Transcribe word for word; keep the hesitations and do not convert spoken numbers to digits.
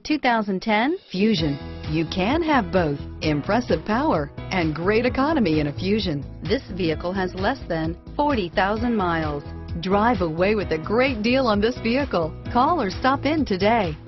two thousand ten Fusion. You can have both impressive power and great economy in a Fusion. This vehicle has less than forty thousand miles. Drive away with a great deal on this vehicle. Call or stop in today.